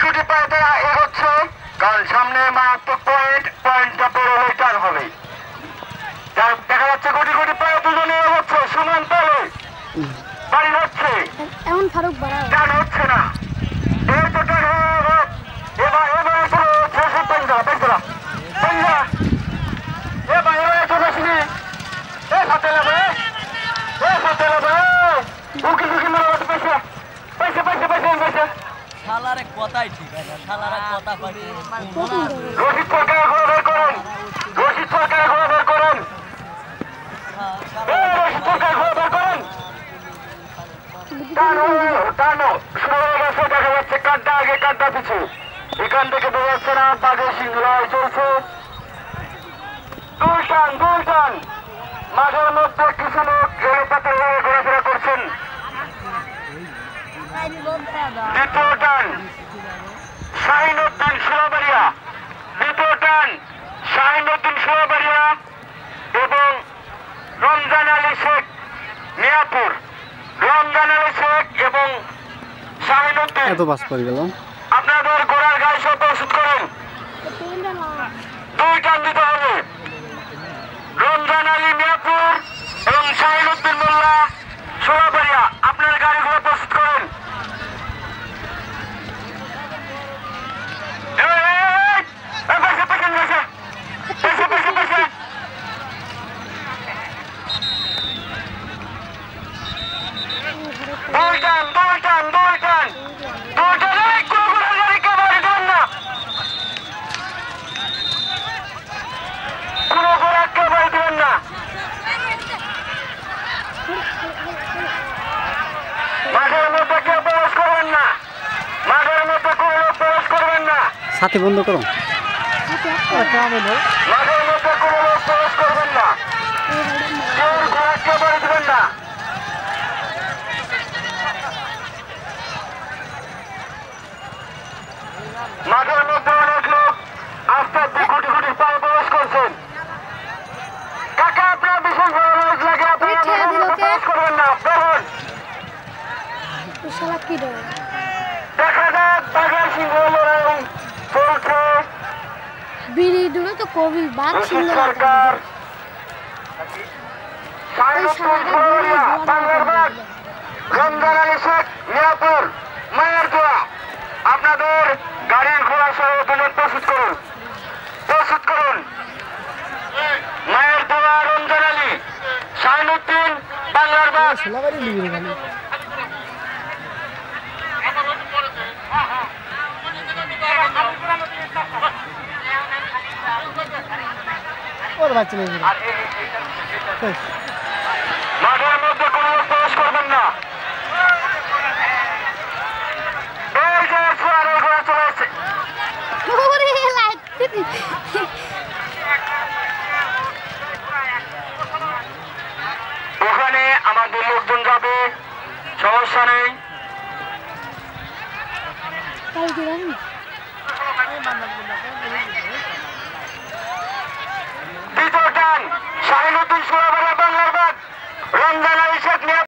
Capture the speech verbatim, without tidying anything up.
কোটি পায়ে এগোচ্ছে, কারণ সামনে মারাত্মক পয়েন্ট, পয়েন্টটা বড় হয়ে টান হবে। দেখা যাচ্ছে কোটি কোটি পায়ে দুজনে এগোচ্ছে, সমান তালে বাড়ি হচ্ছে, এমন ফারুক বাড়া টান হচ্ছে না। এই তো টান হয়ে এবার এবার পুরো ছশো পঞ্জা পঞ্জা পঞ্জা এবার এবার চলে আসবি। এ সাথে নেবে, এ সাথে নেবে, উকি উকি মারা পয়সা পয়সা পয়সা পয়সা পয়সা। শালারে কথাই ঠিক আছে, শালারে কথা কয় রশিদ সরকার ঘোরা বের করেন, রশিদ সরকার ঘোরা বের করেন, রশিদ সরকার ঘোরা বের করেন। টানো টানো শুরু হয়ে গেছে, দেখা যাচ্ছে কাঠটা আগে কাঠটা পিছু, এখান থেকে বোঝা যাচ্ছে না বাঘের সিংহ লড়াই চলছে। দুই টান দুই টান, মাঠের মধ্যে কিছু লোক এলোপাতার হয়ে ঘোরাফেরা করছেন। দ্বিতীয় টান শাহিনুদ্দিন সুরাবাড়িয়া, দ্বিতীয় টান শাহিনুদ্দিন সুরাবাড়িয়া এবং রমজান আলী শেখ মিয়াপুর, রমজান আলী শেখ এবং শাহিনুদ্দিন। এত বাস পড়ে গেল। আপনাদের ঘোড়ার গায়ে সব প্রস্তুত করেন, দুই টান দিতে হবে। রমজান আলী মিয়াপুর এবং শাহিনুদ্দিন মোল্লা সুরাবাড়িয়া, আপনার গাড়ি ঘোড়া প্রস্তুত করেন। দুই টান দুই টান দুই টান দুই টান, এই কুকুরের গাড়িকে বাড়ি দেবেন না, কোনো ঘোড়াকে বাড়ি দেবেন না। মাঠের মধ্যে কেউ প্রবেশ করবেন না, মাঠের মধ্যে কোনো লোক প্রবেশ করবেন না, সাথে বন্ধ করো। মাঠের মধ্যে কোনো লোক প্রবেশ করবেন না, কেউ ঘোড়াকে বাড়ি দেবেন না। মাঠের মধ্যে অনেক লোক আস্তে আস্তে কোটি কোটি পায়ে প্রবেশ করছেন। কাকা আপনার বিশেষ বড় রোজ লাগে, আপনারা প্রবেশ করবেন না, বেরোন। দেখা যাক বাঘের সিংহ লড়াই চলছে। বিড়ি দূরে তো কবিল বাঘ সিংহ সরকার বাংলার বাঘ রমজান আলী শেখ মিয়াপুর মায়ের দোয়া, আপনাদের গাড়ির ঘোড়া সহ দুজন প্রস্তুত করুন, প্রস্তুত করুন। মায়ের দোয়া রমজান আলী, শাহিনুদ্দিন বাংলার বাঘ। মাঠের মধ্যে কোনো লোক প্রবেশ করবেন না। এই যে ফোয়ারের ঘোড়া চলে এসেছে, ওখানে আমাদের লোকজন যাবে, সমস্যা নেই। দ্বিতীয় টান শাহিনুদ্দিন সুরাবাড়িয়া বাংলার বাঘ রমজান আলী শেখ।